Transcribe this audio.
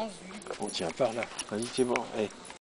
On tient par là. Vas-y, c'est bon. Allez.